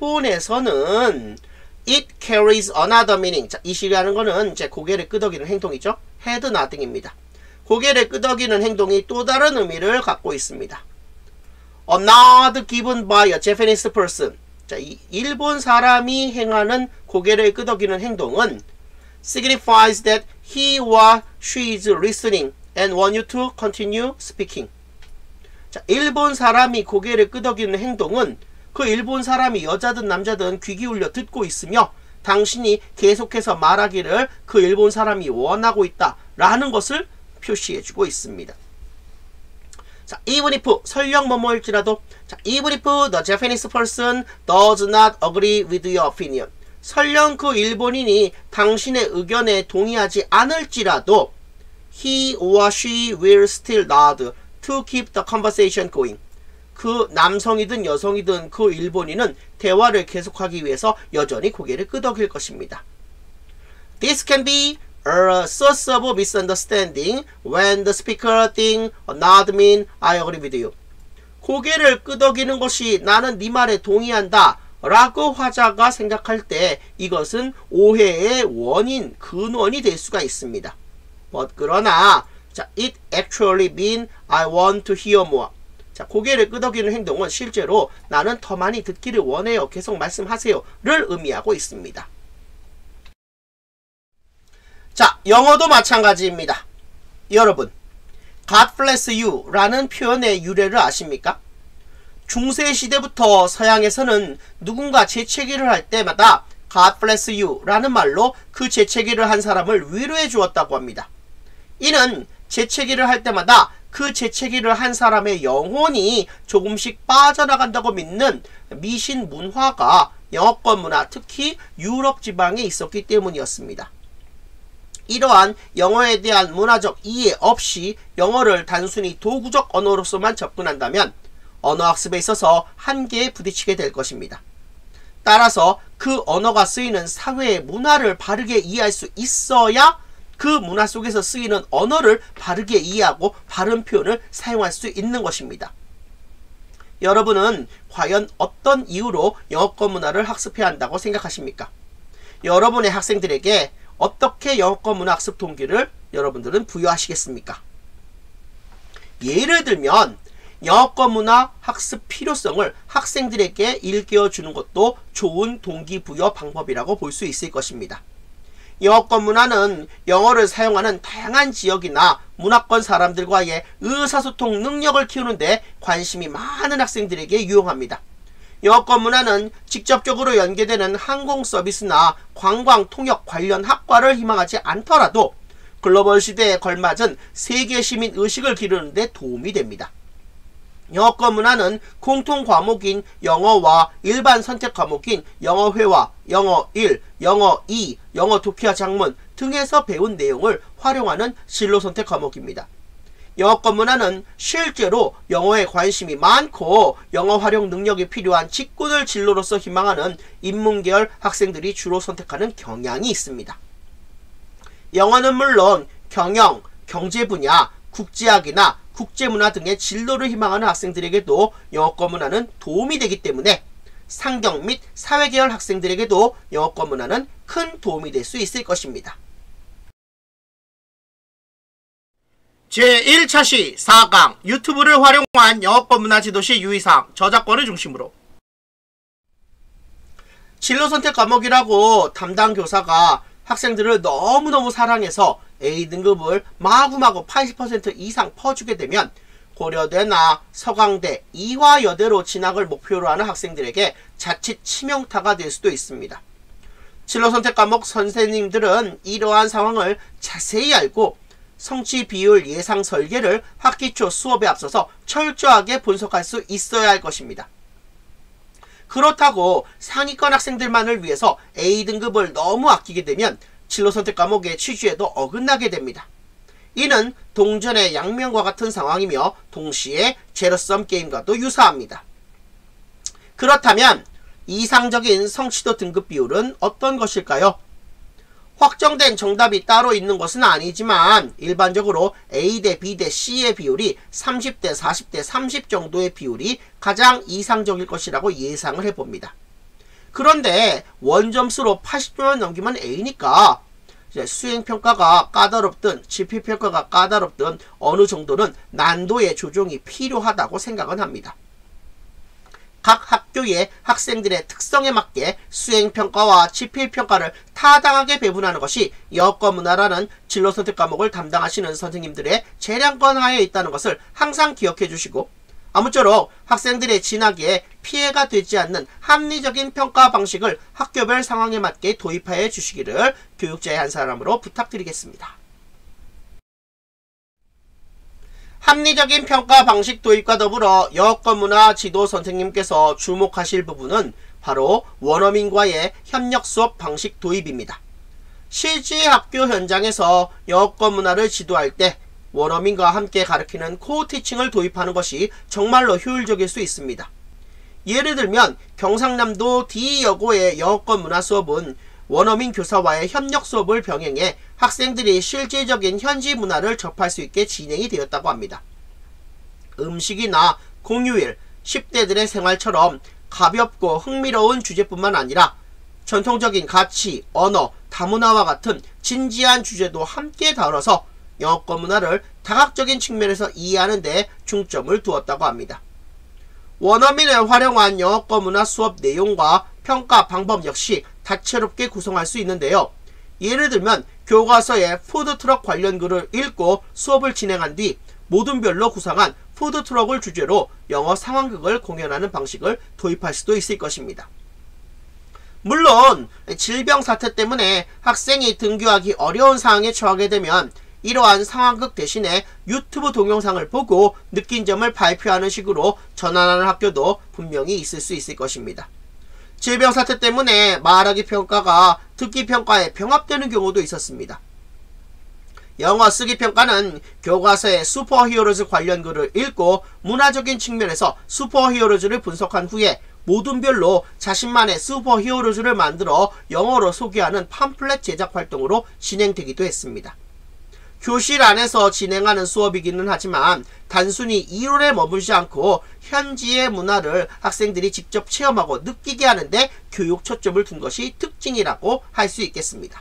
일본에서는 it carries another meaning. 자, 이 시라는 거는 이제 고개를 끄덕이는 행동이죠. head nodding입니다. 고개를 끄덕이는 행동이 또 다른 의미를 갖고 있습니다. A nod given by a Japanese person. 자, 이 일본 사람이 행하는 고개를 끄덕이는 행동은 signifies that he or she is listening and want you to continue speaking. 자, 일본 사람이 고개를 끄덕이는 행동은 그 일본 사람이 여자든 남자든 귀 기울여 듣고 있으며 당신이 계속해서 말하기를 그 일본 사람이 원하고 있다 라는 것을 표시해주고 있습니다. 자, even if 설령 뭐뭐일지라도 자, even if the Japanese person does not agree with your opinion. 설령 그 일본인이 당신의 의견에 동의하지 않을지라도 he or she will still nod to keep the conversation going. 그 남성이든 여성이든 그 일본인은 대화를 계속하기 위해서 여전히 고개를 끄덕일 것입니다. This can be a source of misunderstanding when the speaker think nod mean I agree with you. 고개를 끄덕이는 것이 나는 네 말에 동의한다 라고 화자가 생각할 때 이것은 오해의 원인, 근원이 될 수가 있습니다. But 그러나 자, it actually mean I want to hear more. 자, 고개를 끄덕이는 행동은 실제로 나는 더 많이 듣기를 원해요. 계속 말씀하세요. 를 의미하고 있습니다. 자, 영어도 마찬가지입니다. 여러분, God bless you 라는 표현의 유래를 아십니까? 중세시대부터 서양에서는 누군가 재채기를 할 때마다 God bless you 라는 말로 그 재채기를 한 사람을 위로해 주었다고 합니다. 이는 재채기를 할 때마다 그 재채기를 한 사람의 영혼이 조금씩 빠져나간다고 믿는 미신 문화가 영어권 문화, 특히 유럽 지방에 있었기 때문이었습니다. 이러한 영어에 대한 문화적 이해 없이 영어를 단순히 도구적 언어로서만 접근한다면 언어학습에 있어서 한계에 부딪히게 될 것입니다. 따라서 그 언어가 쓰이는 사회의 문화를 바르게 이해할 수 있어야 그 문화 속에서 쓰이는 언어를 바르게 이해하고 바른 표현을 사용할 수 있는 것입니다. 여러분은 과연 어떤 이유로 영어권 문화를 학습해야 한다고 생각하십니까? 여러분의 학생들에게 어떻게 영어권 문화 학습 동기를 여러분들은 부여하시겠습니까? 예를 들면 영어권 문화 학습 필요성을 학생들에게 일깨워주는 것도 좋은 동기부여 방법이라고 볼 수 있을 것입니다. 영어권 문화는 영어를 사용하는 다양한 지역이나 문화권 사람들과의 의사소통 능력을 키우는데 관심이 많은 학생들에게 유용합니다. 영어권 문화는 직접적으로 연계되는 항공 서비스나 관광 통역 관련 학과를 희망하지 않더라도 글로벌 시대에 걸맞은 세계 시민 의식을 기르는 데 도움이 됩니다. 영어권 문화는 공통 과목인 영어와 일반 선택 과목인 영어회화, 영어 일, 영어 이, 영어 독해와 작문 등에서 배운 내용을 활용하는 진로 선택 과목입니다. 영어권 문화는 실제로 영어에 관심이 많고 영어 활용 능력이 필요한 직군을 진로로서 희망하는 인문계열 학생들이 주로 선택하는 경향이 있습니다. 영어는 물론 경영, 경제 분야, 국제학이나 국제문화 등의 진로를 희망하는 학생들에게도 영어권 문화는 도움이 되기 때문에 상경 및 사회계열 학생들에게도 영어권 문화는 큰 도움이 될 수 있을 것입니다. 제일 차시 사 강 유튜브를 활용한 영어권 문화 지도시 유의사항 저작권을 중심으로 진로 선택 과목이라고 담당 교사가 학생들을 너무너무 사랑해서 에이 등급을 마구마구 팔십 퍼센트 이상 퍼주게 되면 고려대나 서강대, 이화여대로 진학을 목표로 하는 학생들에게 자칫 치명타가 될 수도 있습니다. 진로 선택 과목 선생님들은 이러한 상황을 자세히 알고 성취 비율 예상 설계를 학기 초 수업에 앞서서 철저하게 분석할 수 있어야 할 것입니다. 그렇다고 상위권 학생들만을 위해서 에이 등급을 너무 아끼게 되면 진로 선택 과목의 취지에도 어긋나게 됩니다. 이는 동전의 양면과 같은 상황이며 동시에 제로섬 게임과도 유사합니다. 그렇다면 이상적인 성취도 등급 비율은 어떤 것일까요? 확정된 정답이 따로 있는 것은 아니지만 일반적으로 A 대 B 대 C의 비율이 삼십 대 사십 대 삼십 정도의 비율이 가장 이상적일 것이라고 예상을 해봅니다. 그런데 원점수로 팔십 점을 넘기면 A니까 이제 수행평가가 까다롭든 지필평가가 까다롭든 어느 정도는 난도의 조정이 필요하다고 생각은 합니다. 각 학교의 학생들의 특성에 맞게 수행평가와 지필평가를 타당하게 배분하는 것이 영어권 문화라는 진로 선택 과목을 담당하시는 선생님들의 재량권 하에 있다는 것을 항상 기억해 주시고 아무쪼록 학생들의 진학에 피해가 되지 않는 합리적인 평가 방식을 학교별 상황에 맞게 도입하여 주시기를 교육자의 한 사람으로 부탁드리겠습니다. 합리적인 평가 방식 도입과 더불어 영어권 문화 지도 선생님께서 주목하실 부분은 바로 원어민과의 협력 수업 방식 도입입니다. 실제 학교 현장에서 영어권 문화를 지도할 때 원어민과 함께 가르치는 코티칭을 도입하는 것이 정말로 효율적일 수 있습니다. 예를 들면 경상남도 D여고의 영어권 문화 수업은 원어민 교사와의 협력 수업을 병행해 학생들이 실질적인 현지 문화를 접할 수 있게 진행이 되었다고 합니다. 음식이나 공휴일, 십 대들의 생활처럼 가볍고 흥미로운 주제뿐만 아니라 전통적인 가치, 언어, 다문화와 같은 진지한 주제도 함께 다뤄서 영어권 문화를 다각적인 측면에서 이해하는 데 중점을 두었다고 합니다. 원어민을 활용한 영어권 문화 수업 내용과 평가 방법 역시 다채롭게 구성할 수 있는데요. 예를 들면 교과서에 푸드트럭 관련 글을 읽고 수업을 진행한 뒤 모둠별로 구성한 푸드트럭을 주제로 영어 상황극을 공연하는 방식을 도입할 수도 있을 것입니다. 물론 질병 사태 때문에 학생이 등교하기 어려운 상황에 처하게 되면 이러한 상황극 대신에 유튜브 동영상을 보고 느낀 점을 발표하는 식으로 전환하는 학교도 분명히 있을 수 있을 것입니다. 질병 사태 때문에 말하기 평가가 듣기 평가에 병합되는 경우도 있었습니다. 영어 쓰기 평가는 교과서의 슈퍼히어로즈 관련 글을 읽고 문화적인 측면에서 슈퍼히어로즈를 분석한 후에 모든 별로 자신만의 슈퍼 히어로즈를 만들어 영어로 소개하는 팜플렛 제작 활동으로 진행되기도 했습니다. 교실 안에서 진행하는 수업이기는 하지만 단순히 이론에 머물지 않고 현지의 문화를 학생들이 직접 체험하고 느끼게 하는데 교육 초점을 둔 것이 특징이라고 할 수 있겠습니다.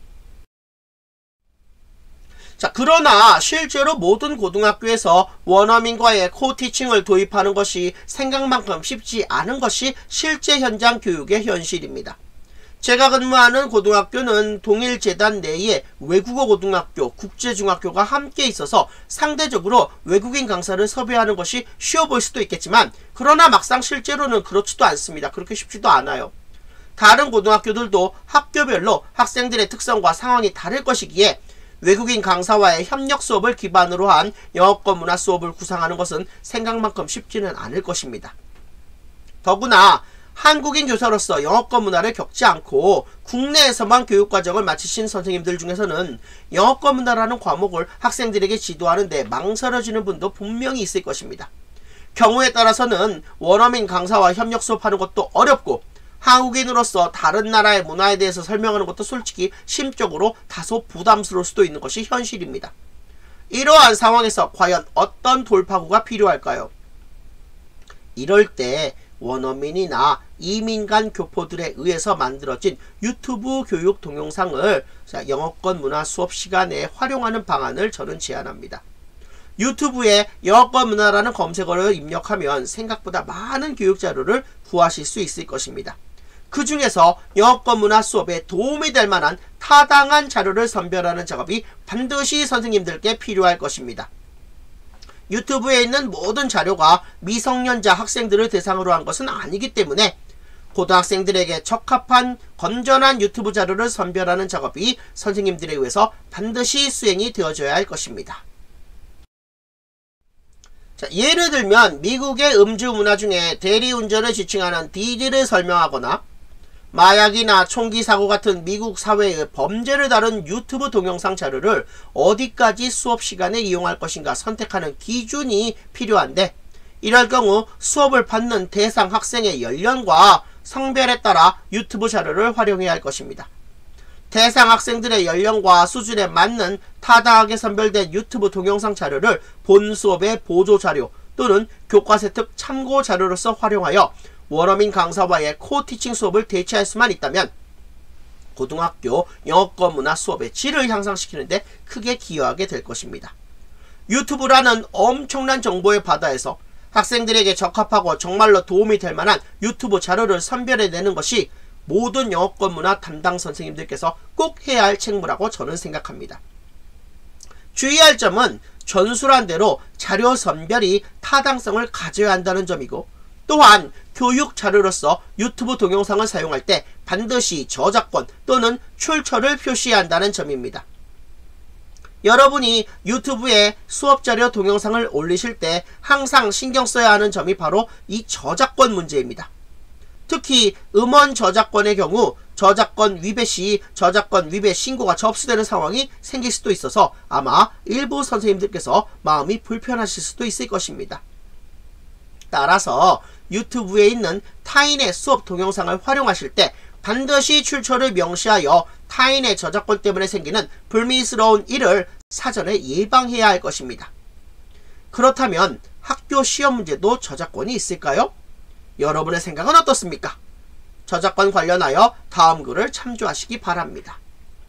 자, 그러나 실제로 모든 고등학교에서 원어민과의 코티칭을 도입하는 것이 생각만큼 쉽지 않은 것이 실제 현장 교육의 현실입니다. 제가 근무하는 고등학교는 동일재단 내에 외국어 고등학교, 국제중학교가 함께 있어서 상대적으로 외국인 강사를 섭외하는 것이 쉬워 보일 수도 있겠지만, 그러나 막상 실제로는 그렇지도 않습니다. 그렇게 쉽지도 않아요. 다른 고등학교들도 학교별로 학생들의 특성과 상황이 다를 것이기에 외국인 강사와의 협력 수업을 기반으로 한 영어권 문화 수업을 구상하는 것은 생각만큼 쉽지는 않을 것입니다. 더구나 한국인 교사로서 영어권 문화를 겪지 않고 국내에서만 교육과정을 마치신 선생님들 중에서는 영어권 문화라는 과목을 학생들에게 지도하는데 망설여지는 분도 분명히 있을 것입니다. 경우에 따라서는 원어민 강사와 협력 수업하는 것도 어렵고 한국인으로서 다른 나라의 문화에 대해서 설명하는 것도 솔직히 심적으로 다소 부담스러울 수도 있는 것이 현실입니다. 이러한 상황에서 과연 어떤 돌파구가 필요할까요? 이럴 때 원어민이나 이민 간 교포들에 의해서 만들어진 유튜브 교육 동영상을 영어권 문화 수업 시간에 활용하는 방안을 저는 제안합니다. 유튜브에 영어권 문화라는 검색어를 입력하면 생각보다 많은 교육 자료를 구하실 수 있을 것입니다. 그 중에서 영어권 문화 수업에 도움이 될 만한 타당한 자료를 선별하는 작업이 반드시 선생님들께 필요할 것입니다. 유튜브에 있는 모든 자료가 미성년자 학생들을 대상으로 한 것은 아니기 때문에 고등학생들에게 적합한 건전한 유튜브 자료를 선별하는 작업이 선생님들에 의해서 반드시 수행이 되어져야 할 것입니다. 자, 예를 들면 미국의 음주 문화 중에 대리운전을 지칭하는 디디를 설명하거나 마약이나 총기 사고 같은 미국 사회의 범죄를 다룬 유튜브 동영상 자료를 어디까지 수업 시간에 이용할 것인가 선택하는 기준이 필요한데, 이럴 경우 수업을 받는 대상 학생의 연령과 성별에 따라 유튜브 자료를 활용해야 할 것입니다. 대상 학생들의 연령과 수준에 맞는 타당하게 선별된 유튜브 동영상 자료를 본 수업의 보조 자료 또는 교과서 특 참고 자료로서 활용하여 원어민 강사와의 코티칭 수업을 대체할 수만 있다면 고등학교 영어권 문화 수업의 질을 향상시키는데 크게 기여하게 될 것입니다. 유튜브라는 엄청난 정보의 바다에서 학생들에게 적합하고 정말로 도움이 될 만한 유튜브 자료를 선별해내는 것이 모든 영어권 문화 담당 선생님들께서 꼭 해야 할 책무라고 저는 생각합니다. 주의할 점은 전술한 대로 자료 선별이 타당성을 가져야 한다는 점이고, 또한 교육 자료로서 유튜브 동영상을 사용할 때 반드시 저작권 또는 출처를 표시해야 한다는 점입니다. 여러분이 유튜브에 수업자료 동영상을 올리실 때 항상 신경 써야 하는 점이 바로 이 저작권 문제입니다. 특히 음원 저작권의 경우 저작권 위배 시 저작권 위배 신고가 접수되는 상황이 생길 수도 있어서 아마 일부 선생님들께서 마음이 불편하실 수도 있을 것입니다. 따라서 유튜브에 있는 타인의 수업 동영상을 활용하실 때 반드시 출처를 명시하여 타인의 저작권 때문에 생기는 불미스러운 일을 사전에 예방해야 할 것입니다. 그렇다면 학교 시험 문제도 저작권이 있을까요? 여러분의 생각은 어떻습니까? 저작권 관련하여 다음 글을 참조하시기 바랍니다.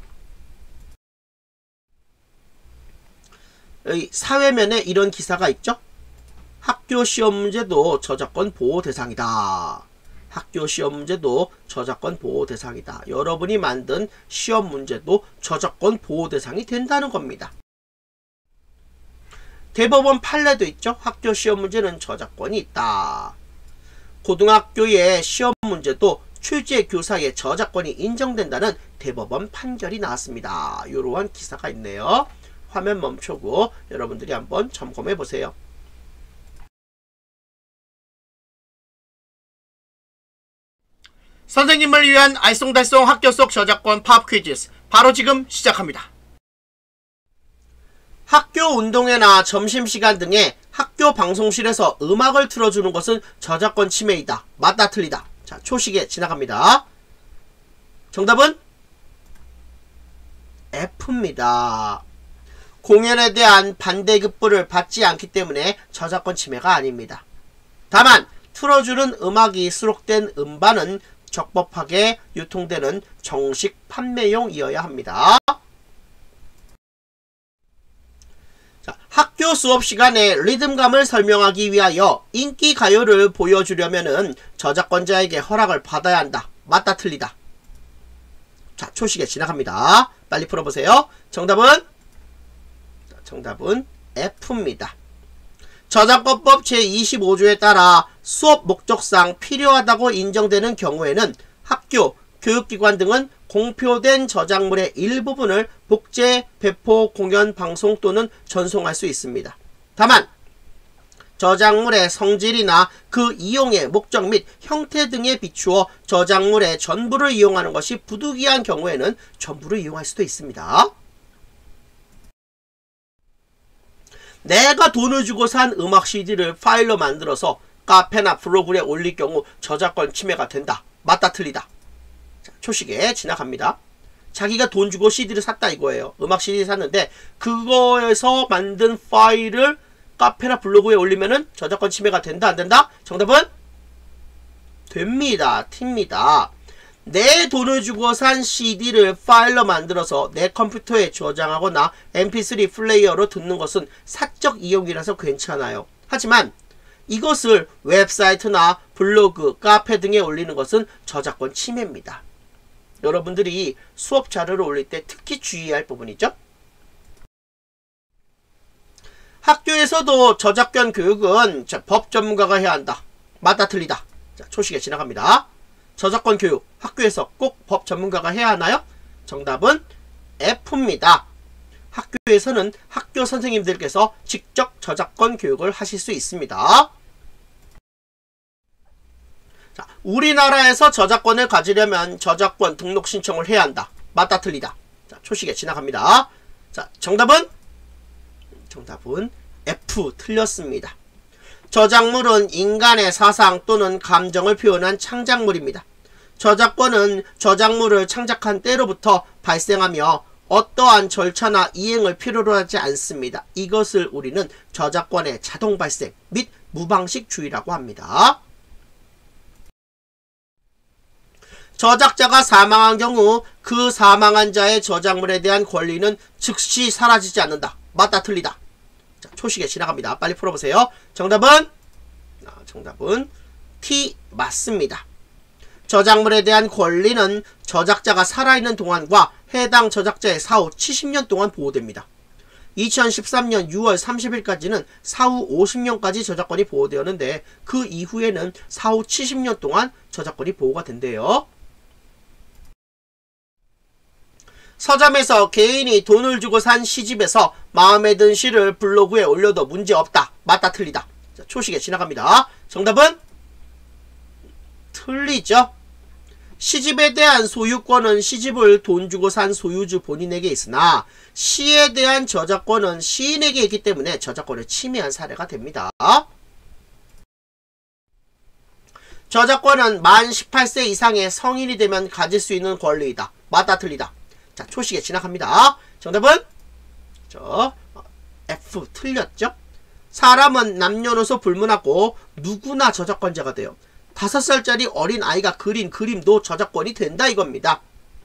여기 사회면에 이런 기사가 있죠? 학교 시험 문제도 저작권 보호 대상이다. 학교 시험 문제도 저작권 보호 대상이다. 여러분이 만든 시험 문제도 저작권 보호 대상이 된다는 겁니다. 대법원 판례도 있죠? 학교 시험 문제는 저작권이 있다. 고등학교의 시험 문제도 출제 교사의 저작권이 인정된다는 대법원 판결이 나왔습니다. 이러한 기사가 있네요. 화면 멈추고 여러분들이 한번 점검해 보세요. 선생님을 위한 알쏭달쏭 학교 속 저작권 팝 퀴즈 바로 지금 시작합니다. 학교 운동회나 점심시간 등의 학교 학교 방송실에서 음악을 틀어주는 것은 저작권 침해이다. 맞다 틀리다. 자, 초식에 지나갑니다. 정답은 F입니다. 공연에 대한 반대급부를 받지 않기 때문에 저작권 침해가 아닙니다. 다만 틀어주는 음악이 수록된 음반은 적법하게 유통되는 정식 판매용이어야 합니다. 자, 학교 수업 시간에 리듬감을 설명하기 위하여 인기 가요를 보여주려면은 저작권자에게 허락을 받아야 한다. 맞다 틀리다. 자, 초식에 지나갑니다. 빨리 풀어보세요. 정답은 정답은 F입니다. 저작권법 제이십오 조에 따라 수업 목적상 필요하다고 인정되는 경우에는 학교, 교육기관 등은 공표된 저작물의 일부분을 복제, 배포, 공연, 방송 또는 전송할 수 있습니다. 다만 저작물의 성질이나 그 이용의 목적 및 형태 등에 비추어 저작물의 전부를 이용하는 것이 부득이한 경우에는 전부를 이용할 수도 있습니다. 내가 돈을 주고 산 음악 씨디를 파일로 만들어서 카페나 블로그에 올릴 경우 저작권 침해가 된다. 맞다 틀리다. 자, 초식에 지나갑니다. 자기가 돈 주고 씨디를 샀다 이거예요. 음악 씨디 샀는데 그거에서 만든 파일을 카페나 블로그에 올리면은 저작권 침해가 된다 안 된다? 정답은 됩니다. T입니다. 내 돈을 주고 산 씨디를 파일로 만들어서 내 컴퓨터에 저장하거나 엠피쓰리 플레이어로 듣는 것은 사적 이용이라서 괜찮아요. 하지만 이것을 웹사이트나 블로그, 카페 등에 올리는 것은 저작권 침해입니다. 여러분들이 수업 자료를 올릴 때 특히 주의해야 할 부분이죠. 학교에서도 저작권 교육은 자, 법 전문가가 해야 한다. 맞다 틀리다. 자, 초식에 지나갑니다. 저작권 교육 학교에서 꼭 법 전문가가 해야 하나요? 정답은 F입니다. 학교에서는 학교 선생님들께서 직접 저작권 교육을 하실 수 있습니다. 자, 우리나라에서 저작권을 가지려면 저작권 등록 신청을 해야 한다. 맞다 틀리다. 자, 초식에 지나갑니다. 자, 정답은 정답은 F 틀렸습니다. 저작물은 인간의 사상 또는 감정을 표현한 창작물입니다. 저작권은 저작물을 창작한 때로부터 발생하며 어떠한 절차나 이행을 필요로 하지 않습니다. 이것을 우리는 저작권의 자동 발생 및 무방식주의라고 합니다. 저작자가 사망한 경우 그 사망한 자의 저작물에 대한 권리는 즉시 사라지지 않는다. 맞다 틀리다. 자, 초식에 지나갑니다. 빨리 풀어보세요. 정답은 아, 정답은 T 맞습니다. 저작물에 대한 권리는 저작자가 살아있는 동안과 해당 저작자의 사후 칠십 년 동안 보호됩니다. 이천십삼 년 유월 삼십일까지는 사후 오십 년까지 저작권이 보호되었는데 그 이후에는 사후 칠십 년 동안 저작권이 보호가 된대요. 서점에서 개인이 돈을 주고 산 시집에서 마음에 든 시를 블로그에 올려도 문제없다. 맞다 틀리다. 자, 초식에 지나갑니다. 정답은 틀리죠. 시집에 대한 소유권은 시집을 돈 주고 산 소유주 본인에게 있으나 시에 대한 저작권은 시인에게 있기 때문에 저작권을 침해한 사례가 됩니다. 저작권은 만 십팔 세 이상의 성인이 되면 가질 수 있는 권리이다. 맞다 틀리다. 자, 초식에 지나갑니다. 정답은 저 F 틀렸죠? 사람은 남녀노소 불문하고 누구나 저작권자가 돼요. 다섯 살짜리 어린 아이가 그린 그림도 저작권이 된다 이겁니다.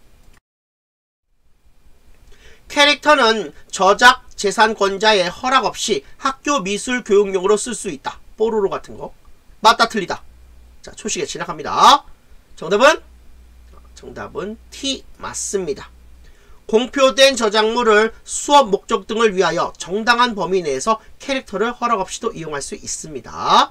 캐릭터는 저작 재산권자의 허락 없이 학교 미술 교육용으로 쓸 수 있다. 뽀로로 같은 거. 맞다 틀리다. 자, 초식에 지나갑니다. 정답은 정답은 T 맞습니다. 공표된 저작물을 수업 목적 등을 위하여 정당한 범위 내에서 캐릭터를 허락 없이도 이용할 수 있습니다.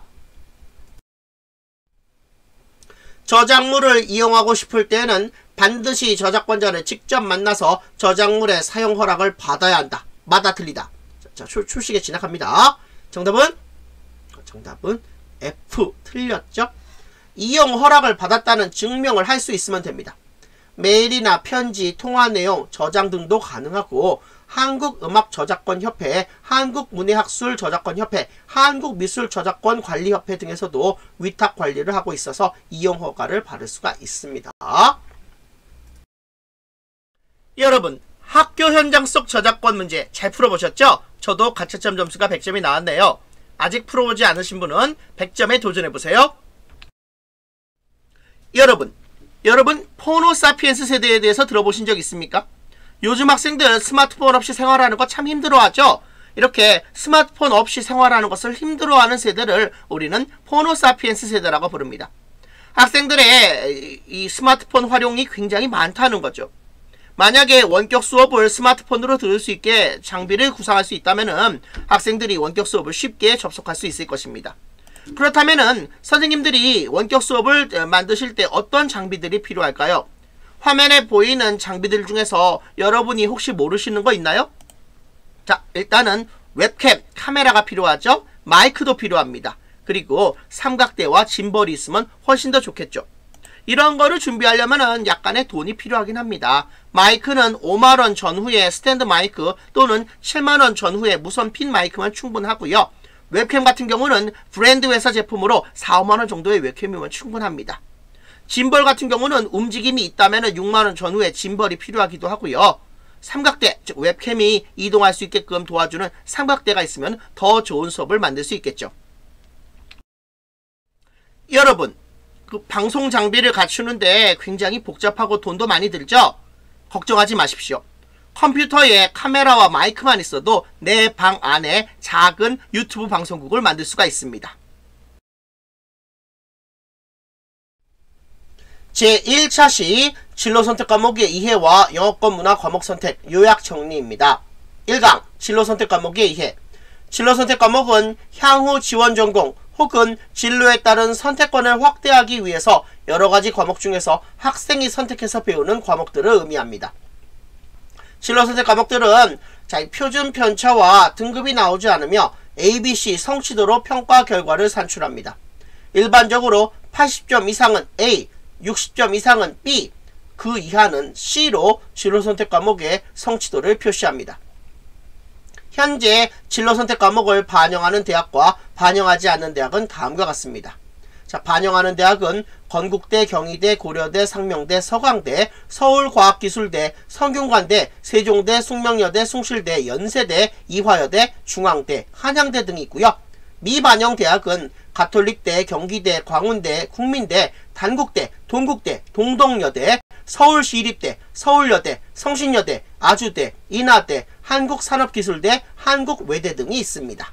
저작물을 이용하고 싶을 때는 반드시 저작권자를 직접 만나서 저작물의 사용 허락을 받아야 한다. 맞다 틀리다. 자, 출식에 지나갑니다. 정답은 정답은 F 틀렸죠? 이용 허락을 받았다는 증명을 할 수 있으면 됩니다. 메일이나 편지, 통화 내용, 저장 등도 가능하고 한국음악저작권협회, 한국문예학술저작권협회, 한국미술저작권관리협회 등에서도 위탁관리를 하고 있어서 이용허가를 받을 수가 있습니다. 여러분, 학교 현장 속 저작권 문제 잘 풀어보셨죠? 저도 가채점 점수가 백 점이 나왔네요. 아직 풀어보지 않으신 분은 백 점에 도전해보세요. 여러분, 여러분 포노사피엔스 세대에 대해서 들어보신 적 있습니까? 요즘 학생들 스마트폰 없이 생활하는 거 참 힘들어하죠? 이렇게 스마트폰 없이 생활하는 것을 힘들어하는 세대를 우리는 포노사피엔스 세대라고 부릅니다. 학생들의 이 스마트폰 활용이 굉장히 많다는 거죠. 만약에 원격 수업을 스마트폰으로 들을 수 있게 장비를 구상할 수 있다면 학생들이 원격 수업을 쉽게 접속할 수 있을 것입니다. 그렇다면 선생님들이 원격 수업을 만드실 때 어떤 장비들이 필요할까요? 화면에 보이는 장비들 중에서 여러분이 혹시 모르시는 거 있나요? 자, 일단은 웹캠, 카메라가 필요하죠? 마이크도 필요합니다. 그리고 삼각대와 짐벌이 있으면 훨씬 더 좋겠죠. 이런 거를 준비하려면 약간의 돈이 필요하긴 합니다. 마이크는 오만 원 전후에 스탠드 마이크 또는 칠만 원 전후에 무선 핀 마이크만 충분하고요. 웹캠 같은 경우는 브랜드 회사 제품으로 사, 오만 원 정도의 웹캠이면 충분합니다. 짐벌 같은 경우는 움직임이 있다면 육만 원 전후에 짐벌이 필요하기도 하고요. 삼각대, 즉 웹캠이 이동할 수 있게끔 도와주는 삼각대가 있으면 더 좋은 수업을 만들 수 있겠죠. 여러분, 그 방송 장비를 갖추는데 굉장히 복잡하고 돈도 많이 들죠? 걱정하지 마십시오. 컴퓨터에 카메라와 마이크만 있어도 내 방 안에 작은 유튜브 방송국을 만들 수가 있습니다. 제일 차 시 진로선택 과목의 이해와 영어권 문화 과목 선택 요약 정리입니다. 일 강 진로선택 과목의 이해. 진로선택 과목은 향후 지원 전공 혹은 진로에 따른 선택권을 확대하기 위해서 여러가지 과목 중에서 학생이 선택해서 배우는 과목들을 의미합니다. 진로선택 과목들은 자, 표준 편차와 등급이 나오지 않으며 에이 비 씨 성취도로 평가 결과를 산출합니다. 일반적으로 팔십 점 이상은 A, 육십 점 이상은 B, 그 이하는 C로 진로선택 과목의 성취도를 표시합니다. 현재 진로선택 과목을 반영하는 대학과 반영하지 않는 대학은 다음과 같습니다. 자, 반영하는 대학은 건국대, 경희대, 고려대, 상명대, 서강대, 서울과학기술대, 성균관대, 세종대, 숙명여대, 숭실대, 연세대, 이화여대, 중앙대, 한양대 등이 있고요. 미반영 대학은 가톨릭대, 경기대, 광운대, 국민대, 단국대, 동국대, 동덕여대, 서울시립대, 서울여대, 성신여대, 아주대, 인하대, 한국산업기술대, 한국외대 등이 있습니다.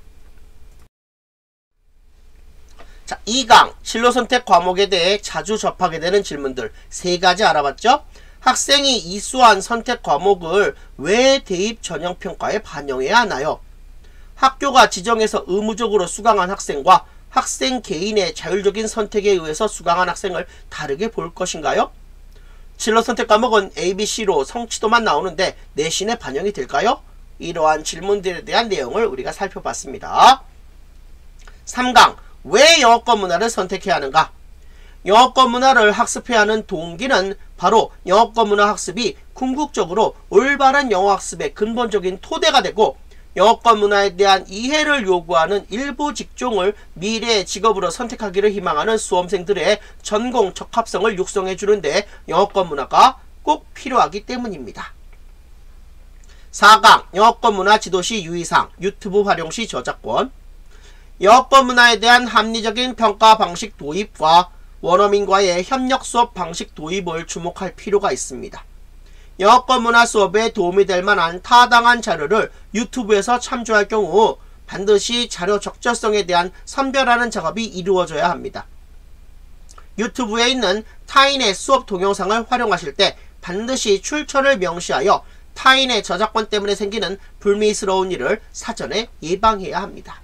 자, 이 강 진로선택 과목에 대해 자주 접하게 되는 질문들 세 가지 알아봤죠? 학생이 이수한 선택 과목을 왜 대입 전형평가에 반영해야 하나요? 학교가 지정해서 의무적으로 수강한 학생과 학생 개인의 자율적인 선택에 의해서 수강한 학생을 다르게 볼 것인가요? 진로선택 과목은 에이 비 씨로 성취도만 나오는데 내신에 반영이 될까요? 이러한 질문들에 대한 내용을 우리가 살펴봤습니다. 삼 강 왜 영어권 문화를 선택해야 하는가? 영어권 문화를 학습해야 하는 동기는 바로 영어권 문화 학습이 궁극적으로 올바른 영어 학습의 근본적인 토대가 되고 영어권 문화에 대한 이해를 요구하는 일부 직종을 미래의 직업으로 선택하기를 희망하는 수험생들의 전공 적합성을 육성해 주는데 영어권 문화가 꼭 필요하기 때문입니다. 사 강 영어권 문화 지도시 유의사항 유튜브 활용시 저작권. 영어권 문화에 대한 합리적인 평가 방식 도입과 원어민과의 협력 수업 방식 도입을 주목할 필요가 있습니다. 영어권 문화 수업에 도움이 될 만한 타당한 자료를 유튜브에서 참조할 경우 반드시 자료 적절성에 대한 선별하는 작업이 이루어져야 합니다. 유튜브에 있는 타인의 수업 동영상을 활용하실 때 반드시 출처를 명시하여 타인의 저작권 때문에 생기는 불미스러운 일을 사전에 예방해야 합니다.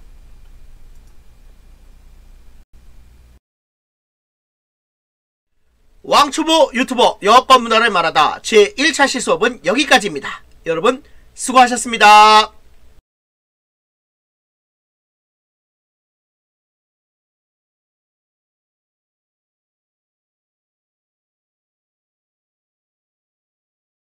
왕초보 유튜버 영어권 문화를 말하다 제일 차 시 수업은 여기까지입니다. 여러분 수고하셨습니다.